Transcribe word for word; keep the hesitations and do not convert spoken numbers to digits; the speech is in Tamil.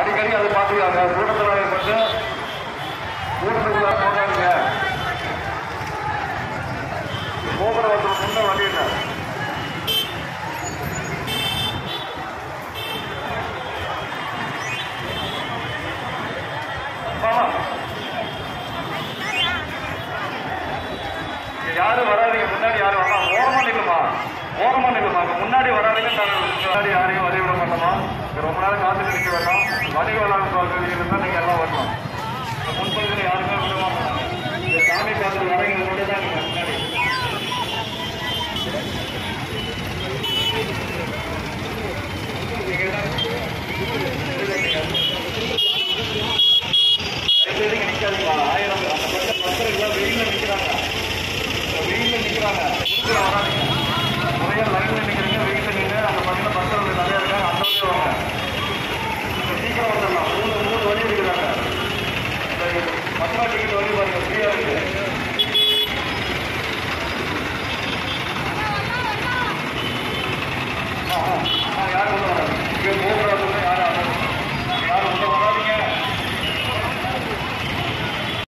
அடிக்கடி அதை பார்த்துக்காங்க. கூட்டத்தில் மட்டும் கூட்டத்துக்குள்ள போகாதீங்க. போக்குவரத்து முன்ன வழி இல்லை. யாரும் வராதிங்க. முன்னாடி யாரும் வரலாம். ஓரமா நிற்குமா ஓரமா நிற்குமா முன்னாடி வராதிங்க. முன்னாடி யாரையும் வழி விட மாட்டோமா. ரொம்ப நேரம் காத்துட்டு நிற்க வேண்டாம். வணிக வளாகம் இருந்தால் நீங்க எல்லாம் வரணும். முன்பகுதியில் யாருமே விட மாட்டோம். இந்த சாமி காலத்தில் வரவங்களோட தான் நீங்க முன்னாடி நிற்காதீங்களா. ஆயிரம் அந்த பக்கம் பக்தர்கள் வெயில நிற்கிறாங்க. வெயில நிற்கிறாங்க. வராதிங்க. நிறைய லைன்ல நிற்கிறீங்க. வெயில நின்று அந்த பக்கத்தில் பக்தர்கள் நிறைய இருக்காங்க. அந்த வழியே வாங்க. சீக்கிரம் வந்துடலாம். மூணு மூணு வழி இருக்கிறாங்க. பத்மா டிக்கெட் வழி பாருங்க. ஃப்ரீயா இருக்கு.